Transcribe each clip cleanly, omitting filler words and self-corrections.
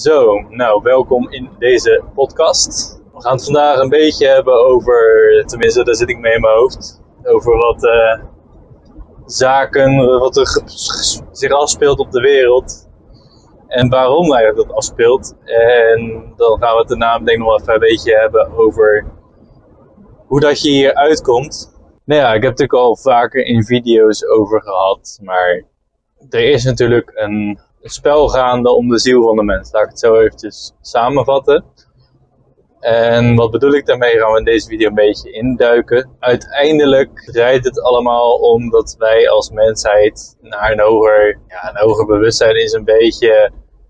Zo, nou welkom in deze podcast. We gaan het vandaag een beetje hebben over, tenminste daar zit ik mee in mijn hoofd, over wat zaken, wat er zich afspeelt op de wereld en waarom eigenlijk dat afspeelt. En dan gaan we het daarna denk ik nog even een beetje hebben over hoe dat je hier uitkomt. Nou ja, ik heb het natuurlijk al vaker in video's over gehad, maar er is natuurlijk een spel gaande om de ziel van de mens. Laat ik het zo eventjes samenvatten. En wat bedoel ik daarmee? Gaan we in deze video een beetje induiken. Uiteindelijk draait het allemaal om dat wij als mensheid naar een hoger bewustzijn is een beetje...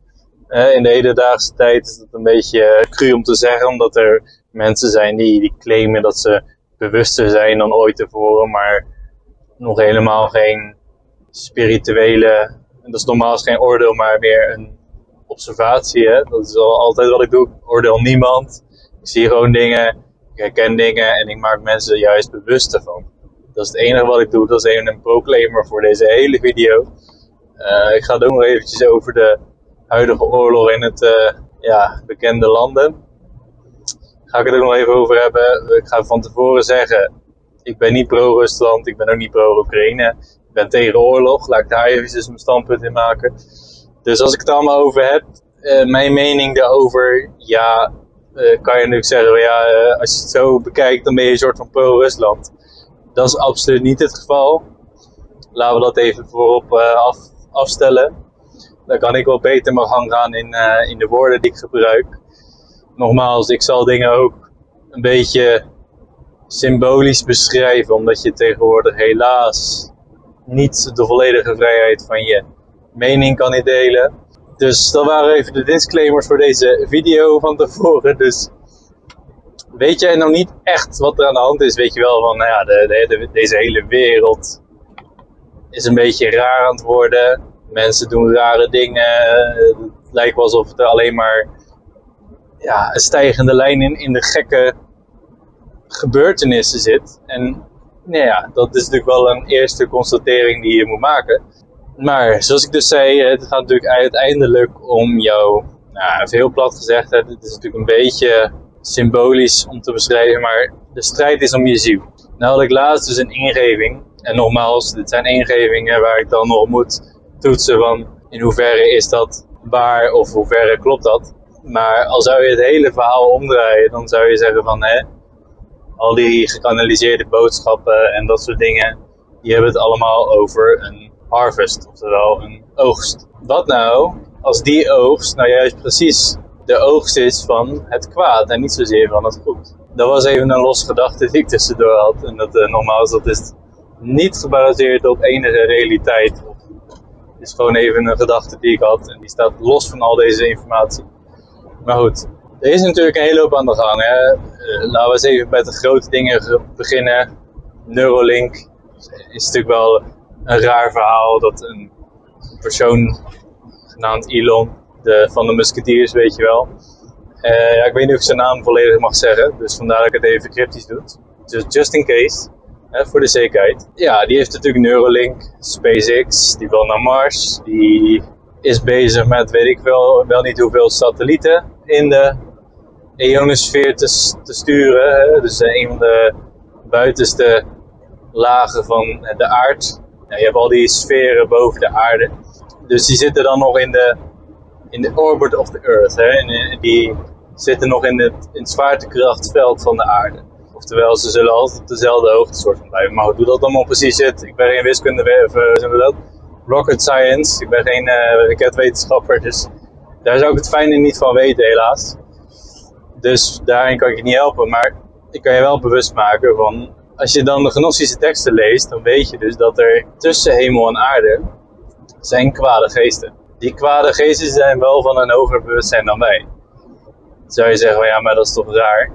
in de hedendaagse tijd is het een beetje cru om te zeggen, omdat er mensen zijn die claimen dat ze bewuster zijn dan ooit tevoren, maar nog helemaal geen spirituele... En dat is normaal geen oordeel, maar meer een observatie. Hè? Dat is altijd wat ik doe. Ik oordeel niemand. Ik zie gewoon dingen. Ik herken dingen. En ik maak mensen juist bewust ervan. Dat is het enige wat ik doe. Dat is even een proclaimer voor deze hele video. Ik ga het ook nog eventjes over de huidige oorlog in het bekende landen. Ga ik het ook nog even over hebben. Ik ga van tevoren zeggen. Ik ben niet pro-Rusland. Ik ben ook niet pro-Oekraïne. Ik ben tegen oorlog, laat ik daar even mijn standpunt in maken. Dus als ik het allemaal over heb, mijn mening daarover, kan je natuurlijk zeggen, als je het zo bekijkt, dan ben je een soort van pro-Rusland. Dat is absoluut niet het geval. Laten we dat even voorop afstellen. Dan kan ik wel beter mijn gang gaan in de woorden die ik gebruik. Nogmaals, ik zal dingen ook een beetje symbolisch beschrijven, omdat je tegenwoordig helaas niet de volledige vrijheid van je mening kan delen. Dus dat waren even de disclaimers voor deze video van tevoren. Dus weet jij nou niet echt wat er aan de hand is, weet je wel van, deze hele wereld is een beetje raar aan het worden. Mensen doen rare dingen. Het lijkt wel alsof er alleen maar een stijgende lijn in de gekke gebeurtenissen zit. En dat is natuurlijk wel een eerste constatering die je moet maken. Maar zoals ik dus zei, het gaat natuurlijk uiteindelijk om jou, even heel plat gezegd, het is natuurlijk een beetje symbolisch om te beschrijven, maar de strijd is om je ziel. Nou had ik laatst dus een ingeving, en nogmaals, dit zijn ingevingen waar ik dan nog moet toetsen van in hoeverre is dat waar of hoeverre klopt dat. Maar al zou je het hele verhaal omdraaien, dan zou je zeggen van al die gekanaliseerde boodschappen en dat soort dingen, die hebben het allemaal over een harvest, oftewel een oogst. Wat nou als die oogst nou juist precies de oogst is van het kwaad en niet zozeer van het goed? Dat was even een los gedachte die ik tussendoor had. En dat nogmaals, dat is niet gebaseerd op enige realiteit. Het is gewoon even een gedachte die ik had en die staat los van al deze informatie. Maar goed. Er is natuurlijk een hele hoop aan de gang. Hè. Laten we eens even met de grote dingen beginnen. Neuralink is natuurlijk wel een raar verhaal dat een persoon genaamd Elon, van de Musketeers, weet je wel. Ik weet niet of ik zijn naam volledig mag zeggen, dus vandaar dat ik het even cryptisch doe. Dus just in case, voor de zekerheid. Ja, die heeft natuurlijk Neuralink, SpaceX, die wil naar Mars, die is bezig met weet ik wel niet hoeveel satellieten in de ionosfeer te sturen. Hè? Dus een van de buitenste lagen van de aarde. Je hebt al die sferen boven de aarde. Dus die zitten dan nog in de orbit of the earth. Hè? En die zitten nog in het zwaartekrachtveld van de aarde. Oftewel, ze zullen altijd op dezelfde hoogte soort van blijven. Maar hoe dat allemaal precies zit, ik ben geen wiskunde of rocket science. Ik ben geen raketwetenschapper, dus daar zou ik het fijne niet van weten, helaas. Dus daarin kan ik je niet helpen, maar ik kan je wel bewust maken van, als je dan de gnostische teksten leest, dan weet je dus dat er tussen hemel en aarde zijn kwade geesten. Die kwade geesten zijn wel van een hoger bewustzijn dan wij. Dan zou je zeggen, maar dat is toch raar?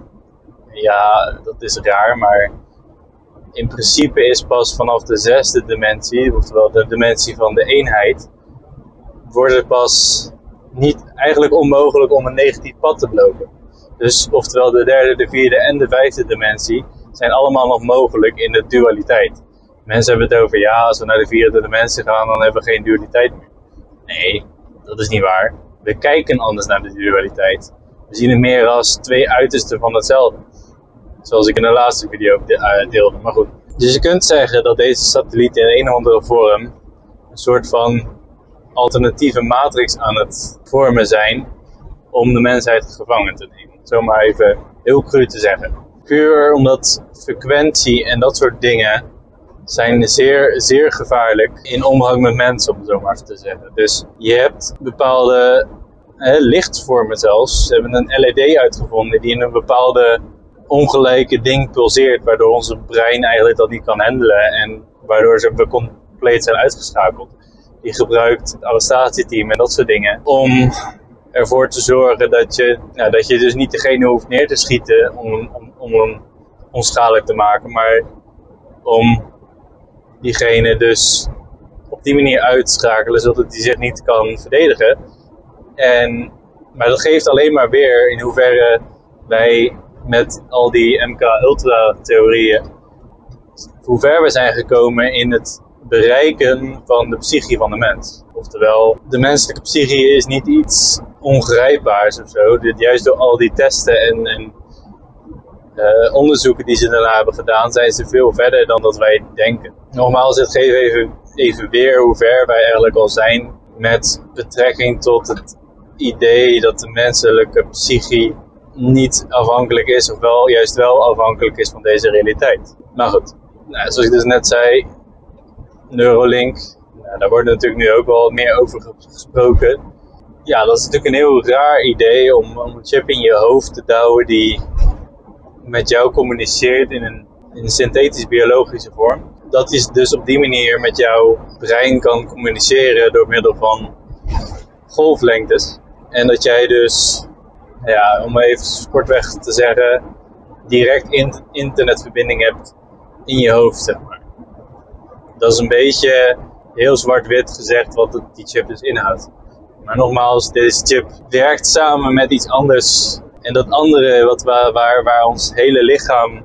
Ja, dat is raar, maar in principe is pas vanaf de 6e dimensie, oftewel de dimensie van de eenheid, wordt het pas niet eigenlijk onmogelijk om een negatief pad te lopen. Dus oftewel de 3e, de 4e en de 5e dimensie zijn allemaal nog mogelijk in de dualiteit. Mensen hebben het over, als we naar de 4e dimensie gaan, dan hebben we geen dualiteit meer. Nee, dat is niet waar. We kijken anders naar de dualiteit. We zien het meer als twee uitersten van hetzelfde. Zoals ik in de laatste video deelde. Maar goed. Dus je kunt zeggen dat deze satellieten in een of andere vorm een soort van alternatieve matrix aan het vormen zijn om de mensheid gevangen te nemen. Zomaar even heel cru te zeggen. Puur omdat frequentie en dat soort dingen zijn zeer, zeer gevaarlijk in omgang met mensen, om het zo maar te zeggen. Dus je hebt bepaalde lichtvormen zelfs. Ze hebben een LED uitgevonden die in een bepaalde ongelijke ding pulseert, waardoor onze brein eigenlijk dat niet kan handelen en waardoor ze compleet zijn uitgeschakeld. Die gebruikt het arrestatieteam en dat soort dingen om ervoor te zorgen dat je dus niet degene hoeft neer te schieten om hem onschadelijk te maken, maar om diegene dus op die manier uitschakelen zodat hij zich niet kan verdedigen. Maar dat geeft alleen maar weer in hoeverre wij met al die MK-ultra theorieën, hoe ver we zijn gekomen in het bereiken van de psyche van de mens. Oftewel, de menselijke psyche is niet iets ongrijpbaars of zo. Juist door al die testen en onderzoeken die ze daarna hebben gedaan, zijn ze veel verder dan dat wij denken. Nogmaals, het geeft even weer hoe ver wij eigenlijk al zijn met betrekking tot het idee dat de menselijke psyche niet afhankelijk is, of juist wel afhankelijk is van deze realiteit. Maar goed, zoals ik dus net zei, Neuralink, daar wordt natuurlijk nu ook wel meer over gesproken. Ja, dat is natuurlijk een heel raar idee om een chip in je hoofd te douwen die met jou communiceert in een synthetisch-biologische vorm. Dat is dus op die manier met jouw brein kan communiceren door middel van golflengtes. En dat jij dus, om even kortweg te zeggen, direct internetverbinding hebt in je hoofd, zeg maar. Dat is een beetje heel zwart-wit gezegd wat die chip dus inhoudt. Maar nogmaals, deze chip werkt samen met iets anders. En dat andere waar ons hele lichaam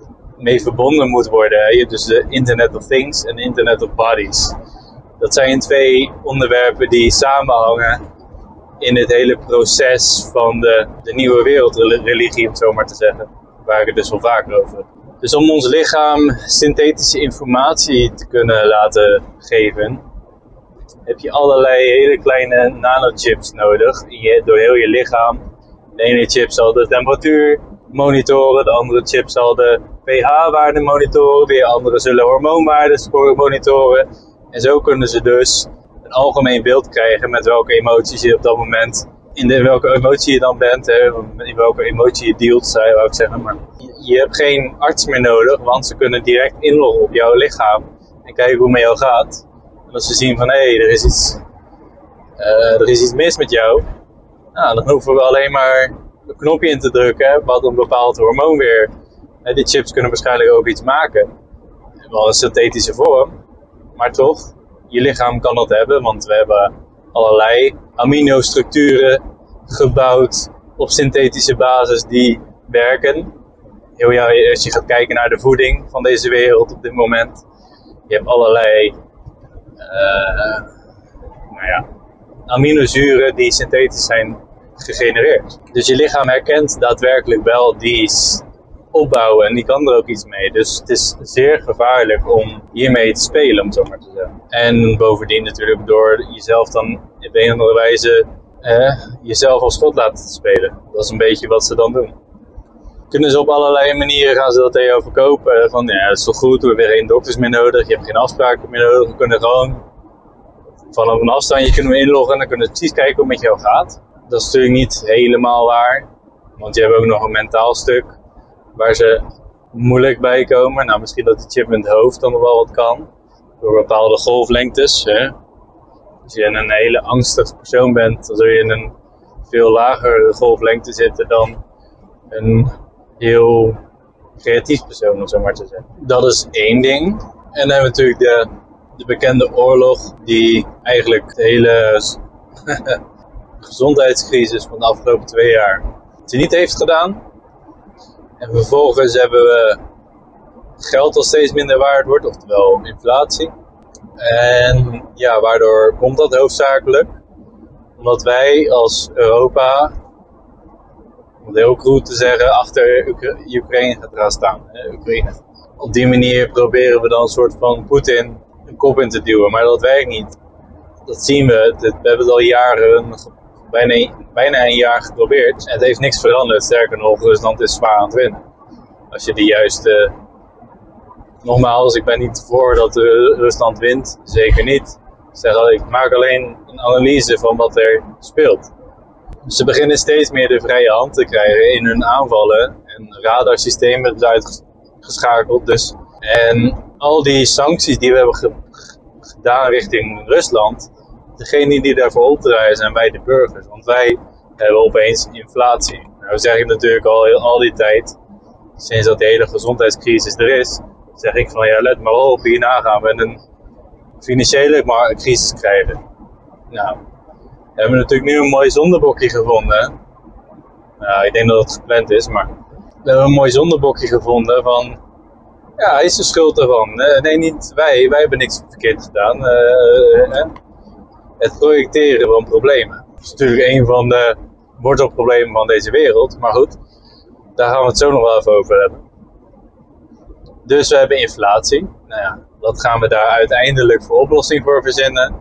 mee verbonden moet worden. Dus de Internet of Things en de Internet of Bodies. Dat zijn twee onderwerpen die samenhangen in het hele proces van de nieuwe wereldreligie, om het zo maar te zeggen. Waar ik het dus wel vaker over heb. Dus om ons lichaam synthetische informatie te kunnen laten geven, heb je allerlei hele kleine nanochips nodig door heel je lichaam. De ene chip zal de temperatuur monitoren, de andere chip zal de pH-waarde monitoren, weer andere zullen hormoonwaarden monitoren. En zo kunnen ze dus een algemeen beeld krijgen met welke emoties je op dat moment, in welke emotie je dan bent, in welke emotie je dealt, zou ik zeggen. Maar je hebt geen arts meer nodig, want ze kunnen direct inloggen op jouw lichaam en kijken hoe het met jou gaat. En als ze zien van er is iets mis met jou, dan hoeven we alleen maar een knopje in te drukken wat een bepaald hormoon weer. Die chips kunnen waarschijnlijk ook iets maken, wel een synthetische vorm, maar toch, je lichaam kan dat hebben, want we hebben allerlei aminostructuren gebouwd op synthetische basis die werken. Als je gaat kijken naar de voeding van deze wereld op dit moment, je hebt allerlei aminozuren die synthetisch zijn gegenereerd. Dus je lichaam herkent daadwerkelijk wel die opbouwen en die kan er ook iets mee. Dus het is zeer gevaarlijk om hiermee te spelen, om het zo maar te zeggen. En bovendien natuurlijk door jezelf dan op een of andere wijze jezelf als God laten spelen. Dat is een beetje wat ze dan doen. Kunnen ze op allerlei manieren gaan ze dat tegen jou verkopen. Van dat is toch goed, we hebben geen dokters meer nodig, je hebt geen afspraken meer nodig. We kunnen gewoon vanaf een afstandje kunnen we inloggen en dan kunnen we precies kijken hoe het met jou gaat. Dat is natuurlijk niet helemaal waar, want je hebt ook nog een mentaal stuk waar ze moeilijk bij komen. Nou, misschien dat de chip in het hoofd dan nog wel wat kan, door bepaalde golflengtes. Als je een hele angstig persoon bent, dan zul je in een veel lagere golflengte zitten dan een heel creatief persoon, om zo maar te zeggen. Dat is één ding. En dan hebben we natuurlijk de bekende oorlog die eigenlijk de hele gezondheidscrisis van de afgelopen 2 jaar het niet heeft gedaan. En vervolgens hebben we geld dat steeds minder waard wordt, oftewel inflatie. En waardoor komt dat hoofdzakelijk? Omdat wij als Europa, om het heel cruel te zeggen, achter Oekraïne gaat gaan staan. Oekraïne. Op die manier proberen we dan een soort van Poetin een kop in te duwen, maar dat werkt niet. Dat zien we. We hebben het al jaren, bijna een jaar geprobeerd. En het heeft niks veranderd. Sterker nog, Rusland is zwaar aan het winnen. Als je de juiste... Nogmaals, ik ben niet voor dat Rusland wint. Zeker niet. Ik maak alleen een analyse van wat er speelt. Ze beginnen steeds meer de vrije hand te krijgen in hun aanvallen. En radarsystemen zijn uitgeschakeld. Dus. En al die sancties die we hebben gedaan richting Rusland, degene die daarvoor opdraaien zijn wij de burgers. Want wij hebben opeens inflatie. Nou zeg ik natuurlijk al die tijd, sinds dat de hele gezondheidscrisis er is, zeg ik van ja, let maar op, hierna gaan we een financiële crisis krijgen. Nou, we hebben natuurlijk nu een mooi zondebokje gevonden. Nou, ik denk dat het gepland is, maar we hebben een mooi zondebokje gevonden van, ja, hij is de schuld ervan. Nee, niet wij hebben niks verkeerd gedaan. Het projecteren van problemen. Dat is natuurlijk een van de wortelproblemen van deze wereld, maar goed, daar gaan we het zo nog wel even over hebben. Dus we hebben inflatie. Nou ja, wat gaan we daar uiteindelijk voor oplossing voor verzinnen?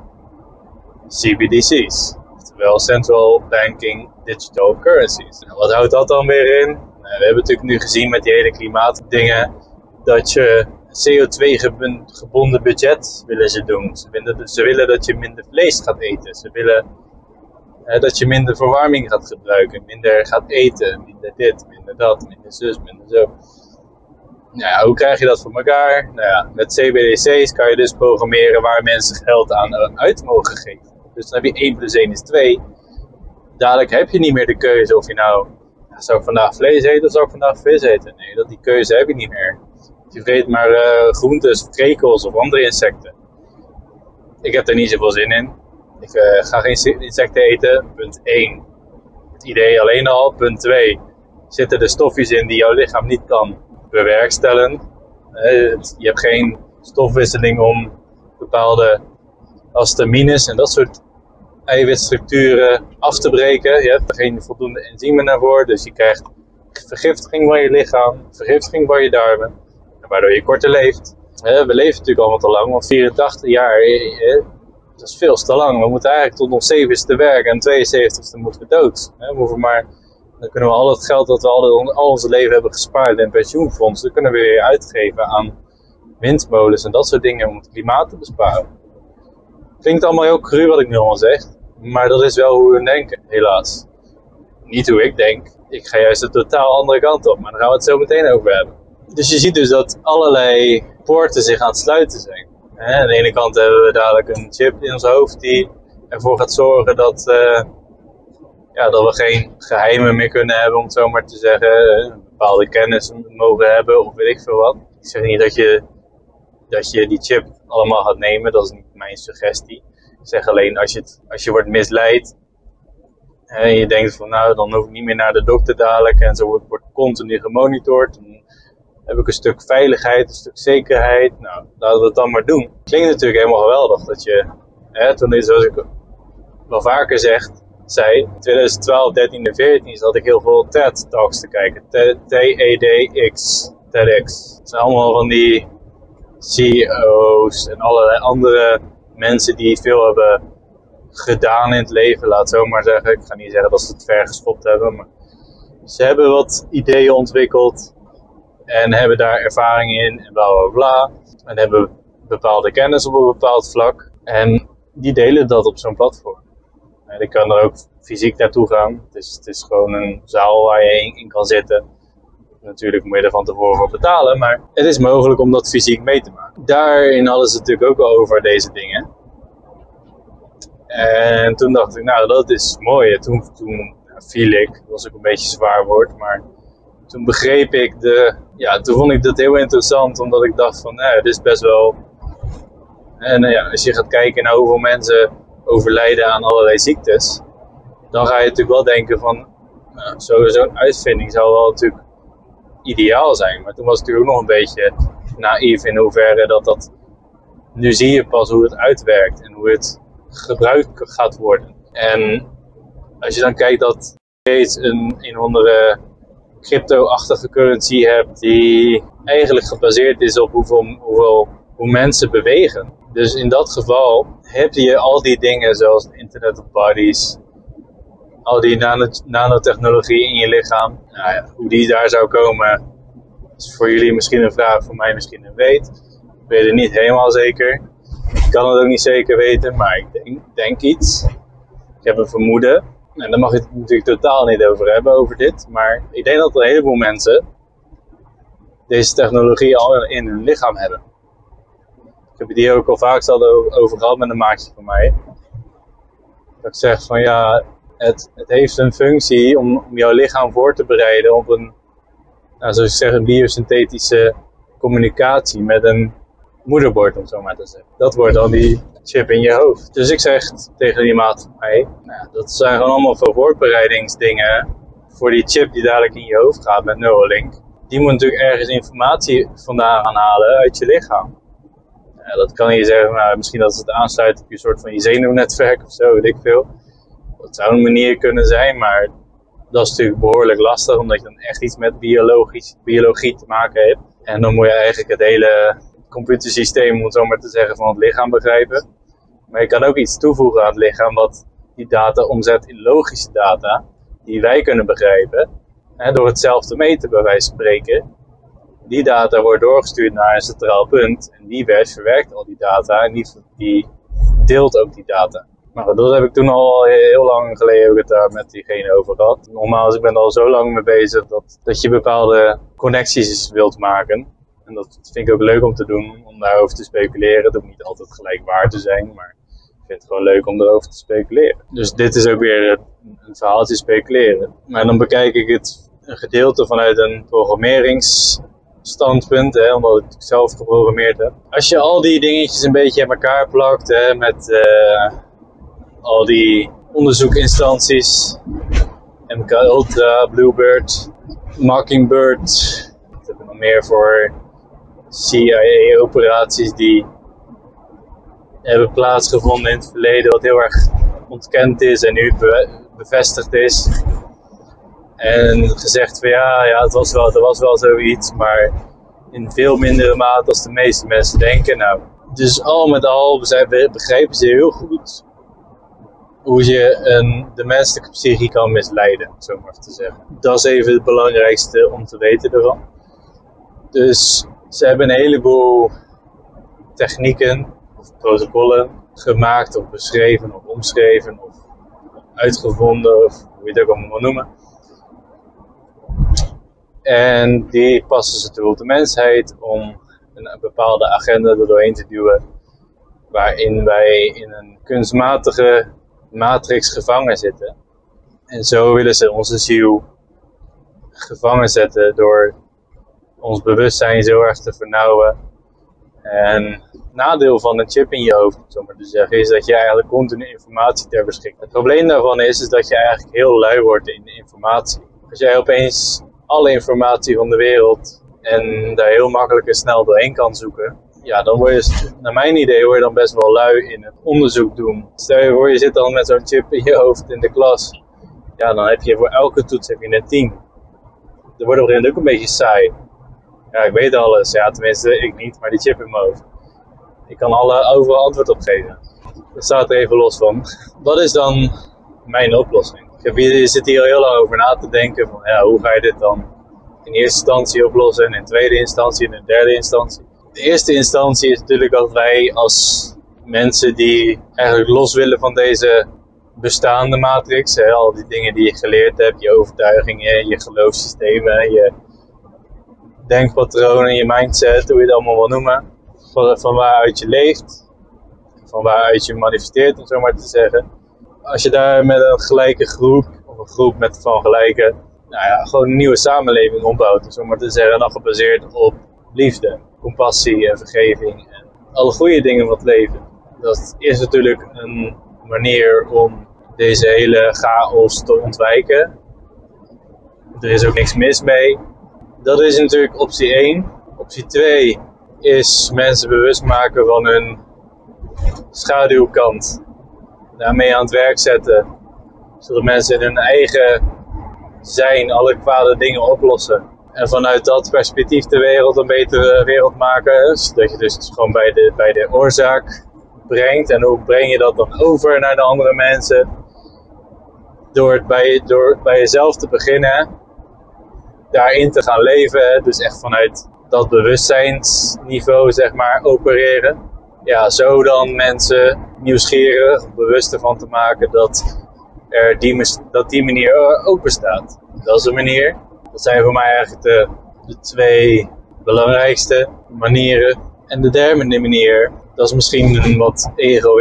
CBDC's. Oftewel Central Banking Digital Currencies. Nou, wat houdt dat dan weer in? Nou, we hebben natuurlijk nu gezien met die hele klimaatdingen dat je CO2-gebonden budget willen ze doen. Ze willen dat je minder vlees gaat eten. Ze willen dat je minder verwarming gaat gebruiken. Minder gaat eten. Minder dit, minder dat, minder zus, minder zo. Nou ja, hoe krijg je dat voor elkaar? Nou ja, met CBDC's kan je dus programmeren waar mensen geld aan uit mogen geven. Dus dan heb je 1 plus 1 is 2. Dadelijk heb je niet meer de keuze of je nou, zou ik vandaag vlees eten of zou ik vandaag vis eten? Nee, die keuze heb je niet meer. Je vreet maar groentes, krekels of andere insecten. Ik heb er niet zoveel zin in. Ik ga geen insecten eten, punt 1. Het idee alleen al, punt 2. Zitten er stofjes in die jouw lichaam niet kan bewerkstelligen. Je hebt geen stofwisseling om bepaalde histamines en dat soort eiwitstructuren af te breken. Je hebt er geen voldoende enzymen naar voor, dus je krijgt vergiftiging van je lichaam, vergiftiging van je darmen, waardoor je korter leeft. We leven natuurlijk allemaal te lang, want 84 jaar, dat is veel te lang. We moeten eigenlijk tot ons 70ste werken en 72ste moeten we dood. We hoeven maar, dan kunnen we al het geld dat we al ons leven hebben gespaard in pensioenfonds, dat kunnen we weer uitgeven aan windmolens en dat soort dingen om het klimaat te besparen. Klinkt allemaal heel cru wat ik nu allemaal zeg, maar dat is wel hoe we denken, helaas. Niet hoe ik denk. Ik ga juist de totaal andere kant op, maar daar gaan we het zo meteen over hebben. Dus je ziet dus dat allerlei poorten zich aan het sluiten zijn. Aan de ene kant hebben we dadelijk een chip in ons hoofd die ervoor gaat zorgen dat we geen geheimen meer kunnen hebben, om het zo maar te zeggen. Bepaalde kennis mogen hebben of weet ik veel wat. Ik zeg niet dat je die chip allemaal gaat nemen, dat is niet mijn suggestie. Ik zeg alleen als je wordt misleid en je denkt van nou, dan hoef ik niet meer naar de dokter dadelijk en zo wordt continu gemonitord. Dan heb ik een stuk veiligheid, een stuk zekerheid. Nou, laten we het dan maar doen. Klinkt natuurlijk helemaal geweldig dat je, toen zoals ik wel vaker zei, 2012, 13 en 14 zat ik heel veel TED-talks te kijken. TEDx. Het zijn allemaal van die CEO's en allerlei andere mensen die veel hebben gedaan in het leven, laat het zo maar zeggen. Ik ga niet zeggen dat ze het ver geschopt hebben, maar ze hebben wat ideeën ontwikkeld en hebben daar ervaring in en bla bla bla. En hebben bepaalde kennis op een bepaald vlak en die delen dat op zo'n platform. En ik kan er ook fysiek naartoe gaan. Het is gewoon een zaal waar je in kan zitten. Natuurlijk moet je er van tevoren voor betalen, maar het is mogelijk om dat fysiek mee te maken. Daarin hadden ze het natuurlijk ook al over deze dingen. En toen dacht ik, nou dat is mooi. Toen viel ik, dat was ook een beetje een zwaar woord, maar toen begreep ik toen vond ik dat heel interessant, omdat ik dacht van, dit is best wel. En als je gaat kijken naar hoeveel mensen overlijden aan allerlei ziektes, dan ga je natuurlijk wel denken van, zo'n uitvinding zou wel natuurlijk ideaal zijn. Maar toen was het natuurlijk ook nog een beetje naïef in hoeverre dat nu zie je pas hoe het uitwerkt en hoe het gebruikt gaat worden. En als je dan kijkt dat je steeds een andere crypto-achtige currency hebt die eigenlijk gebaseerd is op hoe mensen bewegen. Dus in dat geval heb je al die dingen zoals het Internet of Bodies, al die nanotechnologie in je lichaam. Nou ja, hoe die daar zou komen is voor jullie misschien een vraag, voor mij misschien een weet. Ik weet het niet helemaal zeker. Ik kan het ook niet zeker weten, maar ik denk iets. Ik heb een vermoeden. En daar mag je het natuurlijk totaal niet over hebben, over dit. Maar ik denk dat een heleboel mensen deze technologie al in hun lichaam hebben. Ik heb het hier ook al vaak over gehad met een maatje van mij. Dat ik zeg van ja, het heeft een functie om jouw lichaam voor te bereiden op een, nou, zoals ik zeg, een biosynthetische communicatie met een moederbord, om zo maar te zeggen. Dat wordt dan die chip in je hoofd. Dus ik zeg tegen die maat van mij, nou, dat zijn gewoon allemaal voorbereidingsdingen voor die chip die dadelijk in je hoofd gaat met Neuralink. Die moet natuurlijk ergens informatie vandaan gaan halen uit je lichaam. Ja, dat kan je zeggen, nou, misschien dat het aansluit op je soort van je zenuwnetwerk of zo, weet ik veel. Dat zou een manier kunnen zijn, maar dat is natuurlijk behoorlijk lastig, omdat je dan echt iets met biologie te maken hebt. En dan moet je eigenlijk het hele computersysteem, om het zo maar te zeggen, van het lichaam begrijpen. Maar je kan ook iets toevoegen aan het lichaam wat die data omzet in logische data die wij kunnen begrijpen. En door het zelf te meten, bij wijze van spreken. Die data wordt doorgestuurd naar een centraal punt en die verwerkt al die data en die deelt ook die data. Maar dat heb ik toen al heel lang geleden heb ik het daar met diegene over gehad. Nogmaals, ik ben er al zo lang mee bezig dat je bepaalde connecties wilt maken. En dat vind ik ook leuk om te doen, om daarover te speculeren. Het hoeft niet altijd gelijk waar te zijn, maar ik vind het gewoon leuk om erover te speculeren. Dus dit is ook weer een verhaaltje speculeren. Maar dan bekijk ik het een gedeelte vanuit een programmeringsstandpunt, omdat ik het zelf geprogrammeerd heb. Als je al die dingetjes een beetje aan elkaar plakt, met al die onderzoekinstanties, MK Ultra, Bluebird, Mockingbird, wat heb ik nog meer voor CIA-operaties die hebben plaatsgevonden in het verleden, wat heel erg ontkend is en nu bevestigd is. En gezegd van ja, er was wel zoiets, maar in veel mindere mate als de meeste mensen denken. Nou, dus al met al begrijpen ze heel goed hoe je de menselijke psyche kan misleiden, om zo maar te zeggen. Dat is even het belangrijkste om te weten ervan. Dus ze hebben een heleboel technieken of protocollen gemaakt of beschreven of omschreven of uitgevonden of hoe je het ook allemaal wil noemen. En die passen ze toe op de mensheid om een bepaalde agenda er doorheen te duwen, waarin wij in een kunstmatige matrix gevangen zitten. En zo willen ze onze ziel gevangen zetten door ons bewustzijn zo erg te vernauwen. En het nadeel van een chip in je hoofd, om zo maar te zeggen, is dat je eigenlijk continu informatie ter beschikking hebt. Het probleem daarvan is dat je eigenlijk heel lui wordt in de informatie. Als jij opeens alle informatie van de wereld en daar heel makkelijk en snel doorheen kan zoeken, ja, dan word je, naar mijn idee, word je dan best wel lui in het onderzoek doen. Stel je voor, je zit dan met zo'n chip in je hoofd in de klas. Ja, dan heb je voor elke toets heb je een 10. Dat wordt op een gegeven moment ook een beetje saai. Ja, ik weet alles. Ja, tenminste, ik niet, maar die chip in mijn hoofd. Ik kan overal antwoord op geven. Dat staat er even los van. Wat is dan mijn oplossing? Je zit hier al heel lang over na te denken van, ja, hoe ga je dit dan in eerste instantie oplossen en in tweede instantie en in derde instantie? De eerste instantie is natuurlijk dat wij als mensen die eigenlijk los willen van deze bestaande matrix, al die dingen die je geleerd hebt, je overtuigingen, je geloofssystemen, je denkpatronen, je mindset, hoe je het allemaal wil noemen, van waaruit je leeft, van waaruit je manifesteert, om zo maar te zeggen. Als je daar met een gelijke groep, of een groep van gelijke, gewoon een nieuwe samenleving opbouwt, om zo maar te zeggen, dan gebaseerd op liefde, compassie en vergeving en alle goede dingen van het leven. Dat is natuurlijk een manier om deze hele chaos te ontwijken. Er is ook niks mis mee. Dat is natuurlijk optie 1. Optie 2 is mensen bewust maken van hun schaduwkant. daarmee aan het werk zetten. Zodat mensen in hun eigen zijn alle kwade dingen oplossen. En vanuit dat perspectief de wereld een betere wereld maken. Zodat je dus gewoon bij de oorzaak brengt. En hoe breng je dat dan over naar de andere mensen? Door het bij jezelf te beginnen. Daarin te gaan leven. Dus echt vanuit dat bewustzijnsniveau zeg maar opereren. Ja, zo dan mensen nieuwsgierig, bewust ervan te maken dat die manier ook bestaat. Dat is een manier. Dat zijn voor mij eigenlijk de twee belangrijkste manieren. En de derde manier, dat is misschien een wat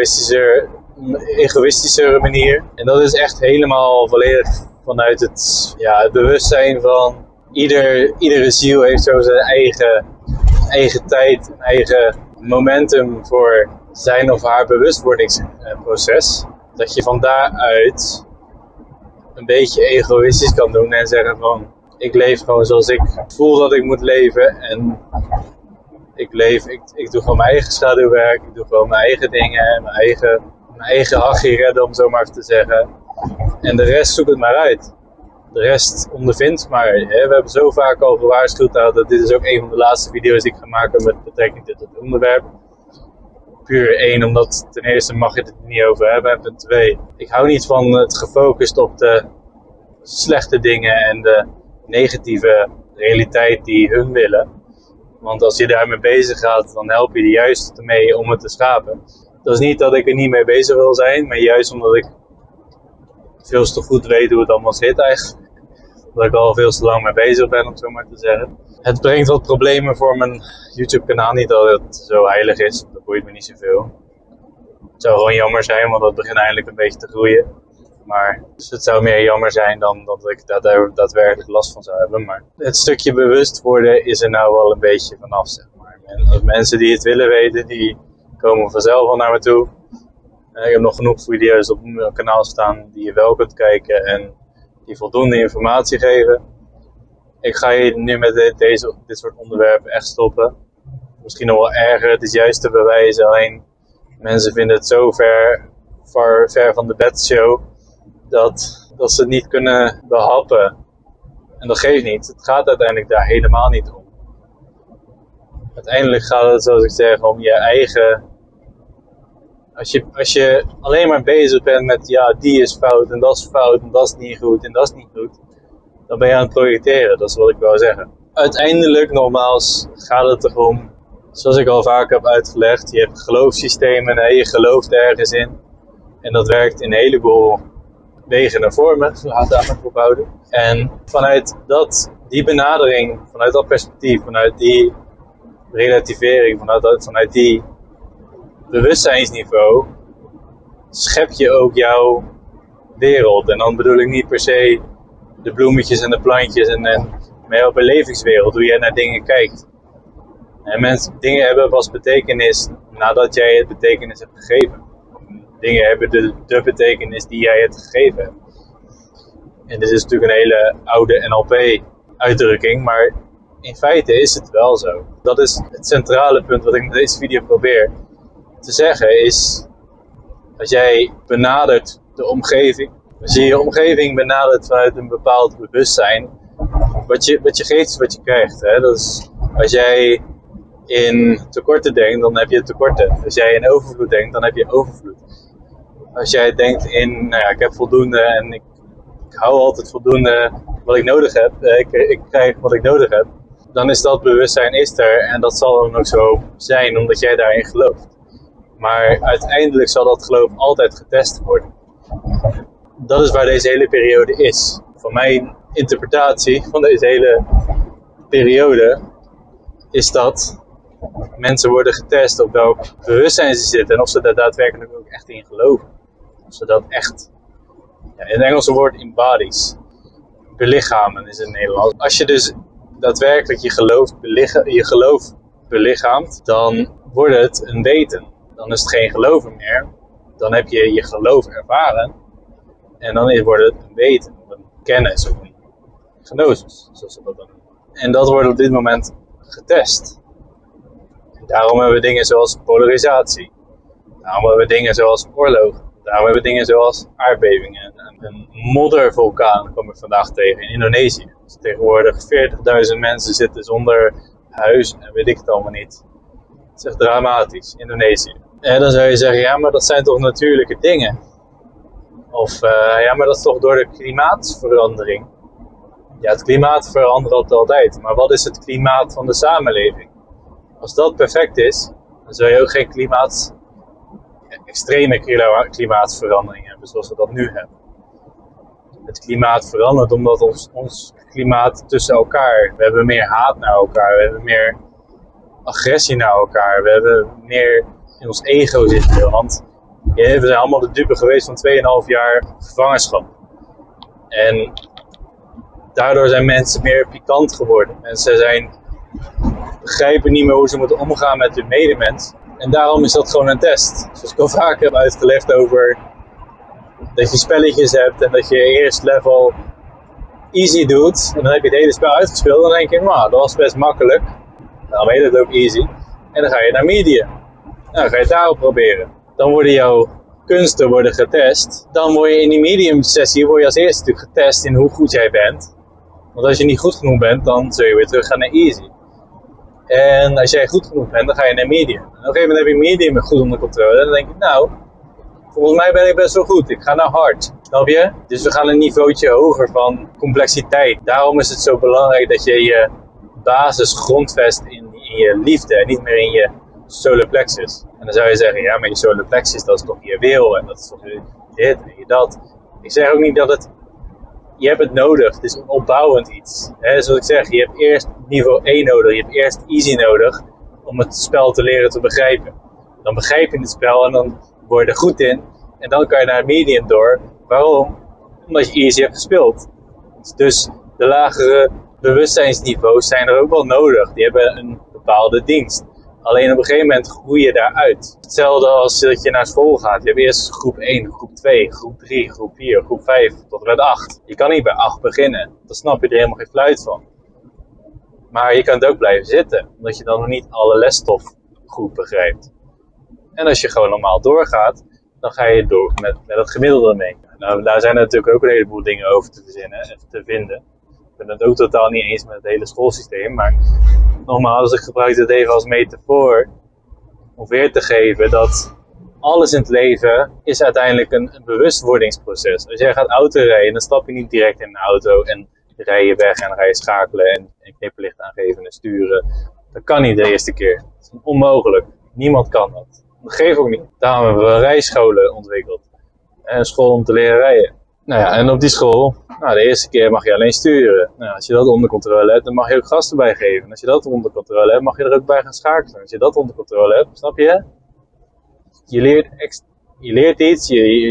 egoïstischere manier. En dat is echt helemaal volledig vanuit het bewustzijn van iedere ziel heeft zo zijn eigen tijd, een eigen momentum voor zijn of haar bewustwordingsproces. Dat je van daaruit een beetje egoïstisch kan doen en zeggen van ik leef gewoon zoals ik voel dat ik moet leven en ik doe gewoon mijn eigen schaduwwerk, ik doe gewoon mijn eigen dingen, mijn eigen hachje redden om zo maar te zeggen. En de rest zoek het maar uit. De rest ondervindt maar. Hè. We hebben zo vaak al gewaarschuwd dat dit is ook een van de laatste video's die ik ga maken met betrekking tot het onderwerp. Puur 1, omdat ten eerste mag je het er niet over hebben. En ten 2, ik hou niet van het gefocust op de slechte dingen en de negatieve realiteit die hun willen. Want als je daarmee bezig gaat, dan help je er juist mee om het te schapen. Dat is niet dat ik er niet mee bezig wil zijn, maar juist omdat ik veel te goed weet hoe het allemaal zit eigenlijk. Dat ik al veel te lang mee bezig ben, om zo maar te zeggen. Het brengt wat problemen voor mijn YouTube kanaal. Niet dat het zo heilig is, dat boeit me niet zoveel. Het zou gewoon jammer zijn, want dat begint eindelijk een beetje te groeien. Maar dus het zou meer jammer zijn dan dat ik daar daadwerkelijk last van zou hebben. Maar het stukje bewust worden is er nou wel een beetje vanaf, zeg maar. En mensen die het willen weten, die komen vanzelf al naar me toe. Ik heb nog genoeg video's op mijn kanaal staan die je wel kunt kijken en die voldoende informatie geven. Ik ga hier nu met dit soort onderwerpen echt stoppen. Misschien nog wel erger, het is juist te bewijzen. Alleen mensen vinden het zo ver van de bedshow dat ze het niet kunnen behappen. En dat geeft niet. Het gaat uiteindelijk daar helemaal niet om. Uiteindelijk gaat het, zoals ik zeg, om je eigen. Als je alleen maar bezig bent met ja, die is fout en dat is fout en dat is niet goed en dat is niet goed, dan ben je aan het projecteren, dat is wat ik wou zeggen. Uiteindelijk, nogmaals, gaat het erom, zoals ik al vaak heb uitgelegd, je hebt geloofssystemen en je gelooft ergens in. En dat werkt in een heleboel wegen en vormen, laat daar maar op houden. En vanuit die benadering, vanuit dat perspectief, vanuit die relativering, vanuit die bewustzijnsniveau, schep je ook jouw wereld. En dan bedoel ik niet per se de bloemetjes en de plantjes maar jouw belevingswereld, hoe jij naar dingen kijkt. En dingen hebben pas betekenis nadat jij het betekenis hebt gegeven. Dingen hebben de betekenis die jij het gegeven hebt. En dit is natuurlijk een hele oude NLP-uitdrukking, maar in feite is het wel zo. Dat is het centrale punt wat ik met deze video probeer te zeggen, is als jij benadert de omgeving, als je je omgeving benadert vanuit een bepaald bewustzijn, wat je geeft is wat je krijgt. Hè? Dat is, als jij in tekorten denkt, dan heb je tekorten. Als jij in overvloed denkt, dan heb je overvloed. Als jij denkt in, ik heb voldoende en ik hou altijd voldoende wat ik nodig heb, ik krijg wat ik nodig heb, dan is dat bewustzijn er en dat zal dan ook zo zijn omdat jij daarin gelooft. Maar uiteindelijk zal dat geloof altijd getest worden. Dat is waar deze hele periode is. Van mijn interpretatie van deze hele periode is dat mensen worden getest op welk bewustzijn ze zitten en of ze daar daadwerkelijk ook echt in geloven. Of ze dat echt, in het Engelse woord embodies, belichamen is het in het Nederlands. Als je dus daadwerkelijk je geloof belichaamt, dan wordt het een weten. Dan is het geen geloven meer. Dan heb je je geloof ervaren. En dan wordt het een weten, een kennis of een gnosis, zoals ze dat dan noemen. En dat wordt op dit moment getest. En daarom hebben we dingen zoals polarisatie. Daarom hebben we dingen zoals oorlogen. Nou, we hebben dingen zoals aardbevingen en een moddervulkaan kwam ik vandaag tegen in Indonesië. Dus tegenwoordig 40.000 mensen zitten zonder huis en weet ik het allemaal niet. Het is echt dramatisch, Indonesië. En dan zou je zeggen, ja, maar dat zijn toch natuurlijke dingen? Of, ja, maar dat is toch door de klimaatverandering? Ja, het klimaat verandert altijd. Maar wat is het klimaat van de samenleving? Als dat perfect is, dan zou je ook geen extreme klimaatverandering hebben zoals we dat nu hebben. Het klimaat verandert omdat ons klimaat tussen elkaar, we hebben meer haat naar elkaar, we hebben meer agressie naar elkaar, we hebben meer in ons ego zitten. Want we zijn allemaal de dupe geweest van 2,5 jaar gevangenschap. En daardoor zijn mensen meer pikant geworden. Mensen begrijpen niet meer hoe ze moeten omgaan met hun medemens. En daarom is dat gewoon een test. Zoals ik al vaker heb uitgelegd over dat je spelletjes hebt en dat je eerst level easy doet. En dan heb je het hele spel uitgespeeld en dan denk je, nou, dat was best makkelijk. Dan heet het ook easy. En dan ga je naar medium. Nou, dan ga je het daarop proberen. Dan worden jouw kunsten getest. Dan word je in die medium sessie als eerste natuurlijk getest in hoe goed jij bent. Want als je niet goed genoeg bent, dan zul je weer terug gaan naar easy. En als jij goed genoeg bent, dan ga je naar medium. En op een gegeven moment heb je medium goed onder controle. En dan denk je, nou, volgens mij ben ik best wel goed. Ik ga naar hard. Snap je? Dus we gaan een niveautje hoger van complexiteit. Daarom is het zo belangrijk dat je je basis grondvest in je liefde. En niet meer in je solar plexus. En dan zou je zeggen, ja, maar je solar plexus, dat is toch je wil. En dat is toch dit en je dat. Ik zeg ook niet dat je hebt het nodig. Het is een opbouwend iets. Zoals ik zeg, je hebt eerst niveau 1 nodig. Je hebt eerst easy nodig om het spel te leren te begrijpen. Dan begrijp je het spel en dan word je er goed in. En dan kan je naar medium door. Waarom? Omdat je easy hebt gespeeld. Dus de lagere bewustzijnsniveaus zijn er ook wel nodig. Die hebben een bepaalde dienst. Alleen op een gegeven moment groei je daaruit. Hetzelfde als dat je naar school gaat. Je hebt eerst groep 1, groep 2, groep 3, groep 4, groep 5 tot en met 8. Je kan niet bij 8 beginnen. Dan snap je er helemaal geen fluit van. Maar je kan het ook blijven zitten. Omdat je dan nog niet alle lesstof goed begrijpt. En als je gewoon normaal doorgaat, dan ga je door met het gemiddelde mee. Nou, daar zijn er natuurlijk ook een heleboel dingen over te verzinnen en te vinden. Ik ben het ook totaal niet eens met het hele schoolsysteem. Maar nogmaals, ik gebruik het even als metafoor om weer te geven dat alles in het leven is uiteindelijk een bewustwordingsproces. Als jij gaat autorijden, dan stap je niet direct in een auto en rij je weg en dan ga je schakelen en knipperlicht aangeven en sturen. Dat kan niet de eerste keer. Dat is onmogelijk. Niemand kan dat. Dat geeft ook niet. Daarom hebben we rijscholen ontwikkeld. En een school om te leren rijden. Nou ja, en op die school, de eerste keer mag je alleen sturen. Nou, als je dat onder controle hebt, dan mag je ook gas erbij geven. En als je dat onder controle hebt, mag je er ook bij gaan schakelen. Als je dat onder controle hebt, snap je? Je leert iets,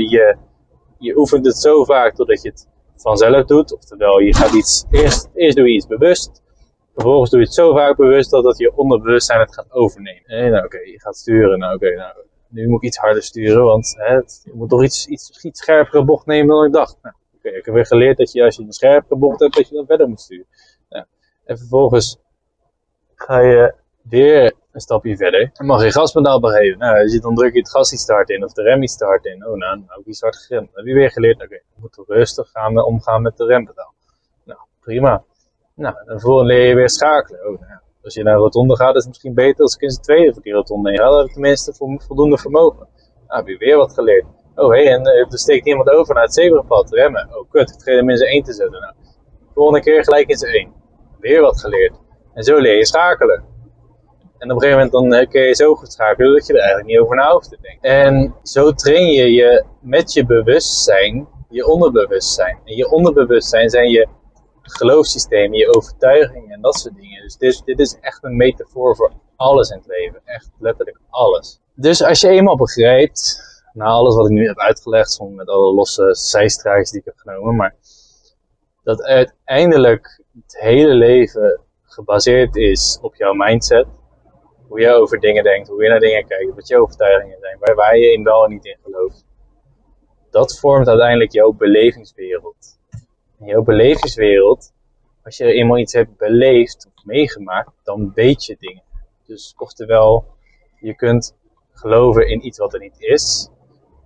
je oefent het zo vaak totdat je het vanzelf doet. Oftewel, je gaat eerst doe je iets bewust. Vervolgens doe je het zo vaak bewust dat je onderbewustzijn het gaat overnemen. Je gaat sturen. Nu moet ik iets harder sturen, want je moet toch iets scherpere bocht nemen dan ik dacht. Ik heb weer geleerd dat als je een scherpere bocht hebt, dat je dan verder moet sturen. En vervolgens ga je weer een stapje verder. Dan mag je gaspedaal begeven. Dan druk je het gas iets te hard in of de rem iets te hard in. Ook iets hard geremd. Dan heb je weer geleerd, je moet toch rustig omgaan met de rempedaal. Prima. En vervolgens leer je weer schakelen. Als je naar een rotonde gaat, is het misschien beter als ik in z'n tweede verkeer rotonde heen ga. Dan heb ik tenminste voldoende vermogen. Heb je weer wat geleerd. En er steekt iemand over naar het zebrapad. Remmen. Kut, ik vergeet hem in zijn 1 te zetten. Volgende keer gelijk in zijn 1. Weer wat geleerd. En zo leer je schakelen. En op een gegeven moment dan kun je zo goed schakelen dat je er eigenlijk niet over na hoeft te denken. En zo train je met je bewustzijn je onderbewustzijn. En je onderbewustzijn zijn je geloofssystemen, je overtuigingen en dat soort dingen. Dus dit is echt een metafoor voor alles in het leven. Echt letterlijk alles. Dus als je eenmaal begrijpt, alles wat ik nu heb uitgelegd, soms met alle losse zijstraatjes die ik heb genomen, maar dat uiteindelijk het hele leven gebaseerd is op jouw mindset. Hoe je over dingen denkt, hoe je naar dingen kijkt, wat je overtuigingen zijn, waar je in wel en niet in gelooft. Dat vormt uiteindelijk jouw belevingswereld. In jouw belevingswereld, als je eenmaal iets hebt beleefd of meegemaakt, dan weet je dingen. Dus oftewel, je kunt geloven in iets wat er niet is.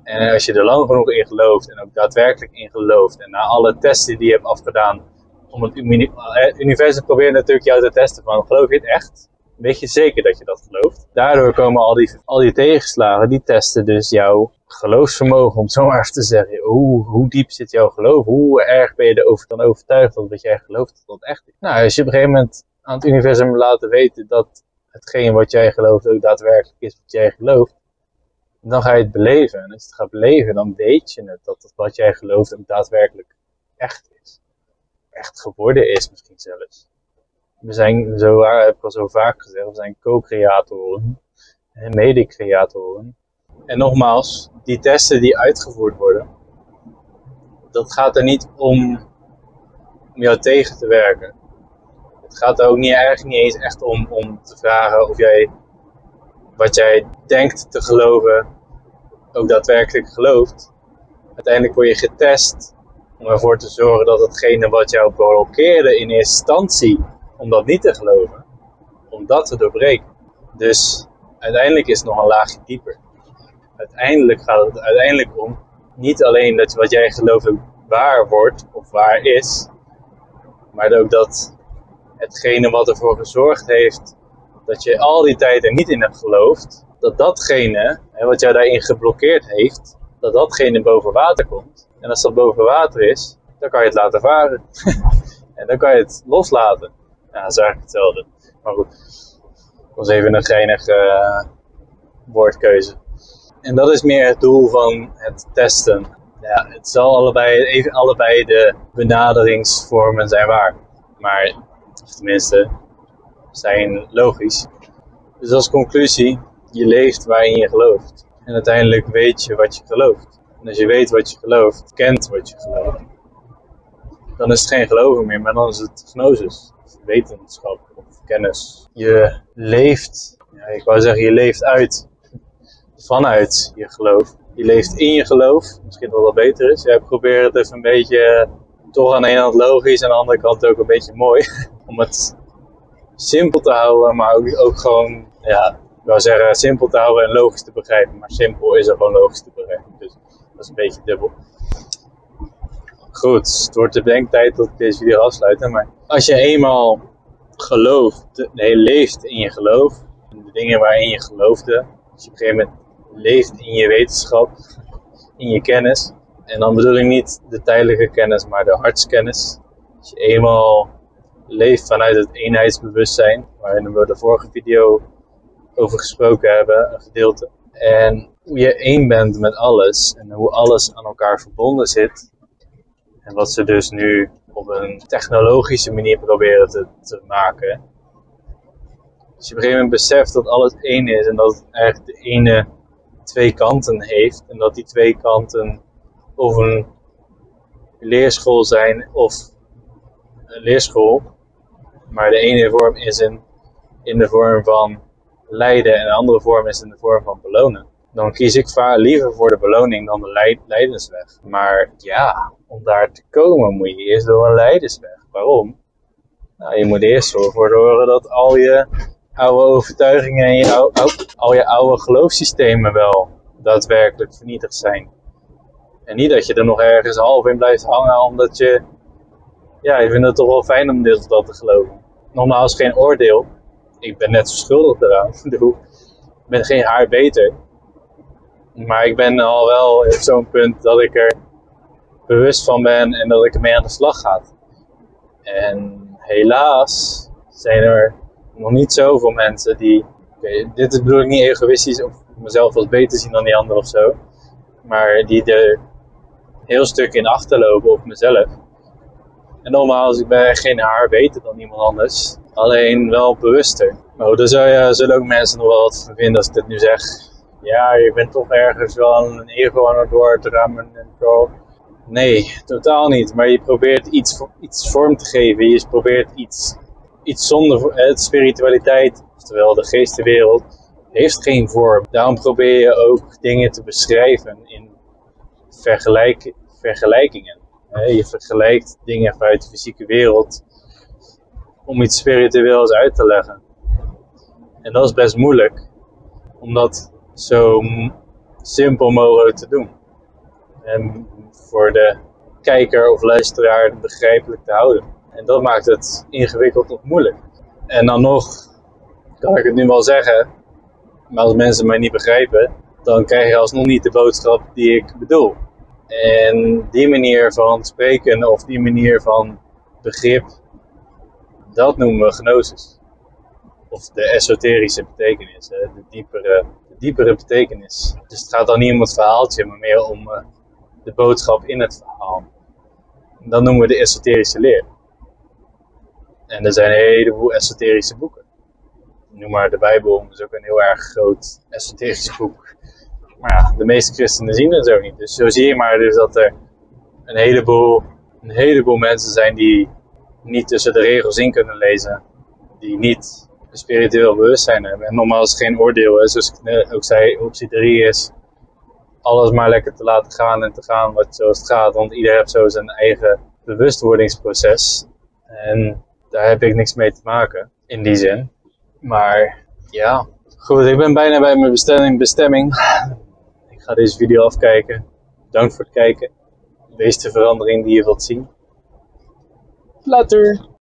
En als je er lang genoeg in gelooft en ook daadwerkelijk in gelooft en na alle testen die je hebt afgedaan, om het universum probeert natuurlijk jou te testen van geloof je het echt? Weet je zeker dat je dat gelooft? Daardoor komen al die tegenslagen, die testen dus jouw geloofsvermogen, om het zo maar even te zeggen. Hoe diep zit jouw geloof? Hoe erg ben je ervan overtuigd dat wat jij gelooft dat echt is? Nou, als je op een gegeven moment aan het universum laten weten dat hetgeen wat jij gelooft ook daadwerkelijk is wat jij gelooft, dan ga je het beleven. En als je het gaat beleven, dan weet je het, dat wat jij gelooft ook daadwerkelijk echt is. Echt geworden is misschien zelfs. We zijn, zo heb ik al zo vaak gezegd, we zijn co-creatoren en mede-creatoren. En nogmaals, die testen die uitgevoerd worden, dat gaat er niet om jou tegen te werken. Het gaat er ook eigenlijk niet eens echt om te vragen of jij wat jij denkt te geloven ook daadwerkelijk gelooft. Uiteindelijk word je getest om ervoor te zorgen dat hetgene wat jou blokkeerde in eerste instantie om dat niet te geloven, om dat te doorbreken. Dus uiteindelijk is het nog een laagje dieper. Uiteindelijk gaat het uiteindelijk om niet alleen dat wat jij gelooft ook waar wordt of waar is, maar ook dat hetgene wat ervoor gezorgd heeft dat je al die tijd er niet in hebt geloofd, dat datgene wat jou daarin geblokkeerd heeft, dat datgene boven water komt. En als dat boven water is, dan kan je het laten varen. En dan kan je het loslaten. Ja, dat is eigenlijk hetzelfde. Maar goed, dat was even een geinige woordkeuze. En dat is meer het doel van het testen. Ja, het zal allebei de benaderingsvormen zijn waar. Maar, of tenminste, zijn logisch. Dus als conclusie, je leeft waarin je gelooft. En uiteindelijk weet je wat je gelooft. En als je weet wat je gelooft, kent wat je gelooft, dan is het geen geloven meer, maar dan is het gnosis. Of wetenschap of kennis. Je leeft, ik wou zeggen je leeft uit. Vanuit je geloof. Je leeft in je geloof. Misschien dat wel beter is. Jij probeert het even een beetje toch aan de ene kant logisch en aan de andere kant ook een beetje mooi. Om het simpel te houden, maar ook gewoon, ik wou zeggen simpel te houden en logisch te begrijpen. Maar simpel is er gewoon logisch te begrijpen. Dus dat is een beetje dubbel. Goed, het wordt de bedenktijd dat ik deze video afsluit. Maar als je eenmaal gelooft, leeft in je geloof, in de dingen waarin je geloofde, als je op een gegeven moment leeft in je wetenschap, in je kennis, en dan bedoel ik niet de tijdelijke kennis, maar de hartskennis. Als je eenmaal leeft vanuit het eenheidsbewustzijn, waarin we de vorige video over gesproken hebben, een gedeelte. En hoe je één bent met alles en hoe alles aan elkaar verbonden zit. En wat ze dus nu op een technologische manier proberen te maken. Als je op een gegeven moment beseft dat alles één is en dat het eigenlijk de ene twee kanten heeft. En dat die twee kanten of een leerschool zijn of een leerschool. Maar de ene vorm is in de vorm van lijden en de andere vorm is in de vorm van belonen. Dan kies ik liever voor de beloning dan de lijdensweg. Maar ja, om daar te komen moet je eerst door een lijdensweg. Waarom? Nou, je moet eerst ervoor zorgen dat al je oude overtuigingen en al je oude geloofssystemen wel daadwerkelijk vernietigd zijn. En niet dat je er nog ergens half in blijft hangen omdat je vindt het toch wel fijn om dit of dat te geloven. Nogmaals, geen oordeel. Ik ben net zo schuldig eraan. Ik ben geen haar beter. Maar ik ben al wel op zo'n punt dat ik er bewust van ben en dat ik ermee aan de slag ga. En helaas zijn er nog niet zoveel mensen die... dit bedoel ik niet egoïstisch of mezelf als beter zien dan die ander of zo. Maar die er heel stuk in achterlopen op mezelf. En nogmaals, ik ben geen haar beter dan iemand anders. Alleen wel bewuster. Maar daar zullen ook mensen nog wel wat van vinden als ik dit nu zeg. Ja, je bent toch ergens wel een ego aan het door te rammen en zo. Nee, totaal niet. Maar je probeert iets vorm te geven. Je probeert iets zonder spiritualiteit, oftewel de geestenwereld, heeft geen vorm. Daarom probeer je ook dingen te beschrijven in vergelijkingen. Je vergelijkt dingen vanuit de fysieke wereld om iets spiritueels uit te leggen. En dat is best moeilijk, om dat zo simpel mogelijk te doen. En voor de kijker of luisteraar begrijpelijk te houden. En dat maakt het ingewikkeld of moeilijk. En dan nog kan ik het nu wel zeggen, maar als mensen mij niet begrijpen, dan krijg je alsnog niet de boodschap die ik bedoel. En die manier van spreken of die manier van begrip, dat noemen we gnosis. Of de esoterische betekenis, de diepere betekenis. Dus het gaat dan niet om het verhaaltje, maar meer om de boodschap in het verhaal. Dat noemen we de esoterische leer. En er zijn een heleboel esoterische boeken. Noem maar de Bijbel, dat is ook een heel erg groot esoterisch boek. Maar ja, de meeste christenen zien het zo niet. Dus zo zie je maar dus dat er een heleboel mensen zijn die niet tussen de regels in kunnen lezen. Die niet een spiritueel bewustzijn hebben. En nogmaals, geen oordeel. Hè. Zoals ik net ook zei, optie 3 is alles maar lekker te laten gaan en te gaan zoals het gaat. Want ieder heeft zo zijn eigen bewustwordingsproces. En daar heb ik niks mee te maken, in die zin. Maar ja, goed, ik ben bijna bij mijn bestemming. Ik ga deze video afkijken. Bedankt voor het kijken. Wees de verandering die je wilt zien. Later!